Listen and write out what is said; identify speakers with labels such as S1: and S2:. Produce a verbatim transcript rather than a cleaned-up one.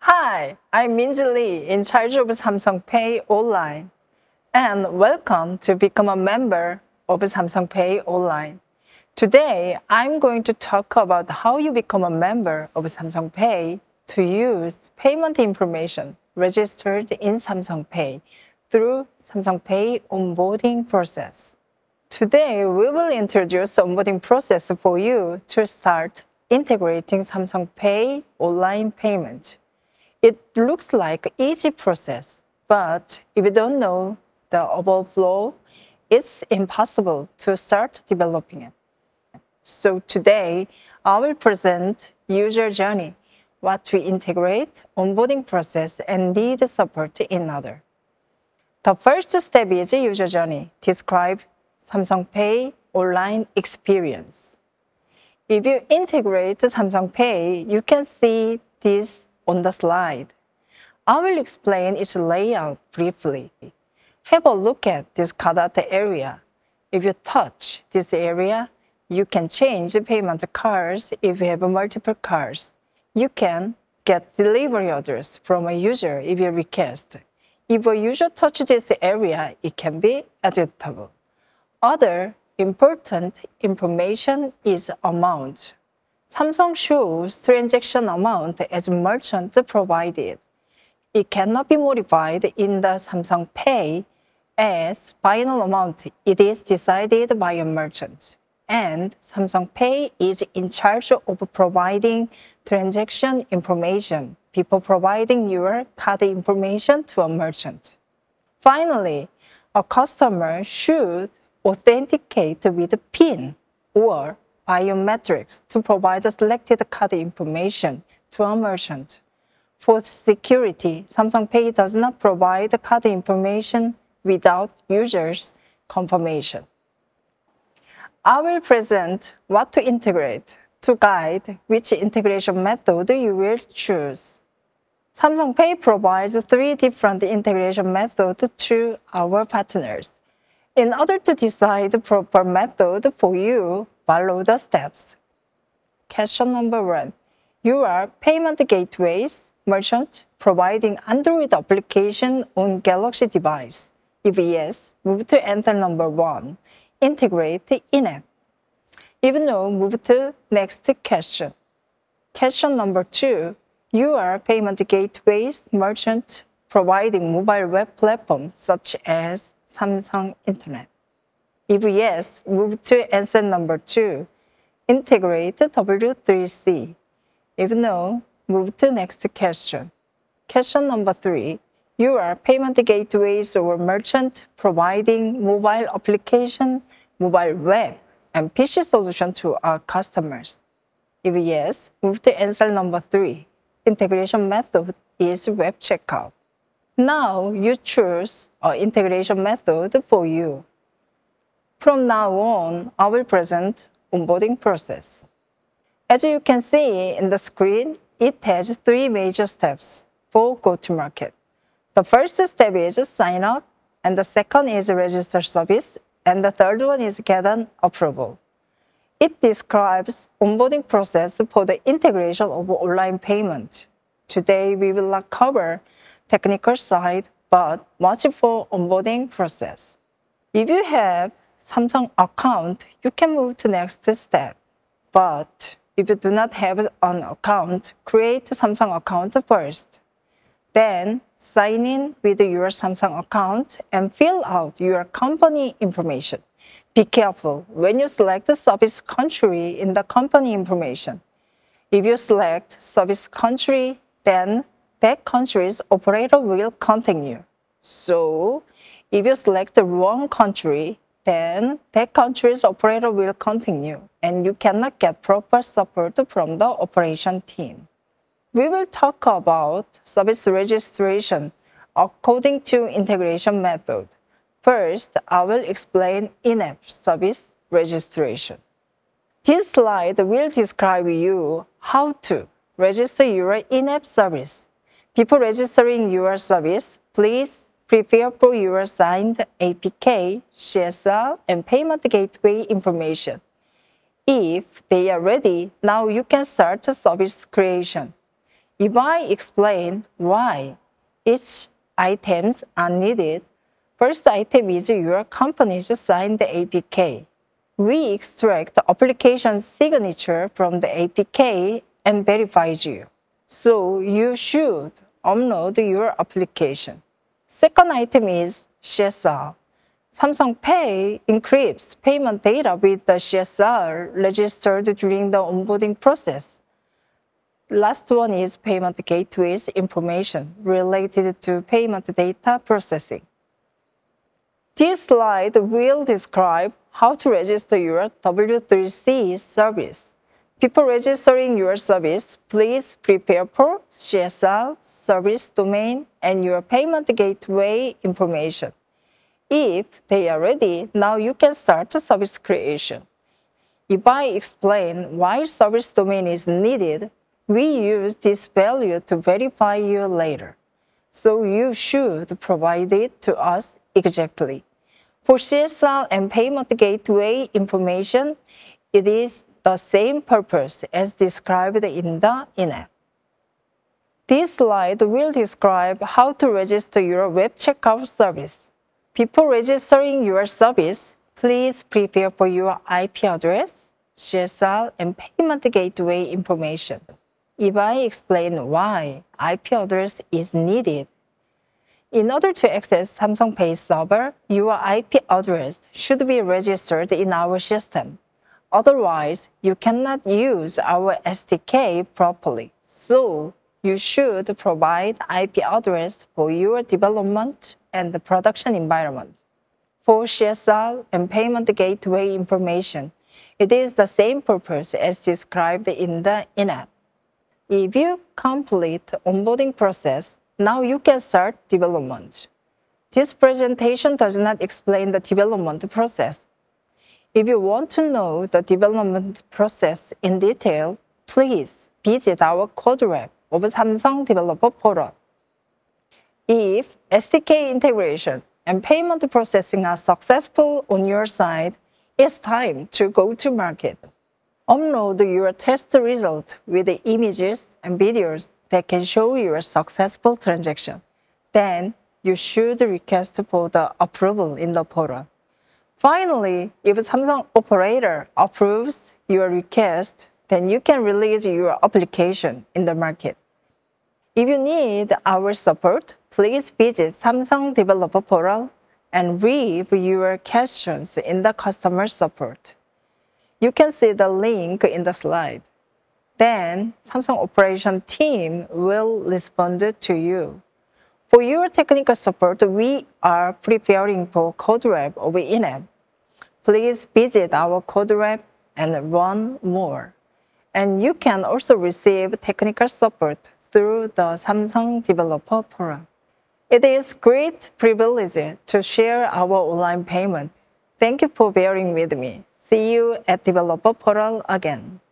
S1: Hi, I'm Minji Lee, in charge of Samsung Pay Online, and welcome to become a member of Samsung Pay Online. Today, I'm going to talk about how you become a member of Samsung Pay to use payment information registered in Samsung Pay through Samsung Pay onboarding process. Today, we will introduce the onboarding process for you to start integrating Samsung Pay online payment. It looks like an easy process, but if you don't know the above flow, it's impossible to start developing it. So today, I will present user journey, what to integrate, onboarding process, and need support in other. The first step is user journey. Describe Samsung Pay online experience. If you integrate Samsung Pay, you can see this on the slide. I will explain its layout briefly. Have a look at this cutout area. If you touch this area, you can change payment cards if you have multiple cards. You can get delivery address from a user if you request. If a user touches this area, it can be editable. Other important information is amount. Samsung shows transaction amount as merchant provided. It cannot be modified in the Samsung Pay as final amount. It is decided by a merchant. And Samsung Pay is in charge of providing transaction information before providing your card information to a merchant. Finally, a customer should authenticate with PIN or biometrics to provide the selected card information to a merchant. For security, Samsung Pay does not provide card information without users' confirmation. I will present what to integrate to guide which integration method you will choose. Samsung Pay provides three different integration methods to our partners. In order to decide the proper method for you, follow the steps. Question number one. You are payment gateways merchant providing Android application on Galaxy device. If yes, move to answer number one. Integrate in-app. If no, move to next question. Question number two. You are payment gateways merchant providing mobile web platforms such as Samsung Internet. If yes, move to answer number two. Integrate W three C. If no, move to next question. Question number three. You are payment gateways or merchant providing mobile application, mobile web, and P C solution to our customers. If yes, move to answer number three. Integration method is web checkout. Now you choose an integration method for you. From now on, I will present onboarding process. As you can see in the screen, it has three major steps for go-to-market. The first step is sign up, and the second is register service, and the third one is get an approval. It describes onboarding process for the integration of online payment. Today, we will not cover technical side, but watch for onboarding process. If you have Samsung account, you can move to next step. But if you do not have an account, create a Samsung account first. Then sign in with your Samsung account and fill out your company information. Be careful when you select the service country in the company information. If you select service country, then that country's operator will contact you. So, if you select the wrong country, then that country's operator will contact you, and you cannot get proper support from the operation team. We will talk about service registration according to integration method. First, I will explain in-app service registration. This slide will describe you how to register your in-app service. Before registering your service, please prepare for your signed A P K, C S R, and payment gateway information. If they are ready, now you can start service creation. If I explain why each items are needed, first item is your company's signed A P K. We extract the application signature from the A P K and verifies you. So you should upload your application. Second item is C S R. Samsung Pay encrypts payment data with the C S R registered during the onboarding process. Last one is payment gateway's information related to payment data processing. This slide will describe how to register your W three C service. Before registering your service, please prepare for C S R, service domain, and your payment gateway information. If they are ready, now you can start service creation. If I explain why service domain is needed, we use this value to verify you later. So you should provide it to us exactly. For C S R and payment gateway information, it is the same purpose as described in the in-app. This slide will describe how to register your web checkout service. Before registering your service, please prepare for your I P address, C S R, and payment gateway information. If I explain why I P address is needed, in order to access Samsung Pay server, your I P address should be registered in our system. Otherwise, you cannot use our S D K properly. So, you should provide I P address for your development and the production environment. For C S R and payment gateway information, it is the same purpose as described in the in-app. If you complete onboarding process, now you can start development. This presentation does not explain the development process. If you want to know the development process in detail, please visit our code rep of Samsung Developer Portal. If S D K integration and payment processing are successful on your side, it's time to go to market. Upload your test result with the images and videos that can show your successful transaction. Then, you should request for the approval in the portal. Finally, if Samsung operator approves your request, then you can release your application in the market. If you need our support, please visit Samsung Developer Portal and leave your questions in the customer support. You can see the link in the slide. Then, Samsung operation team will respond to you. For your technical support, we are preparing for code rep of in-app. Please visit our code rep and learn more. And you can also receive technical support through the Samsung Developer Portal. It is a great privilege to share our online payment. Thank you for bearing with me. See you at Developer Portal again.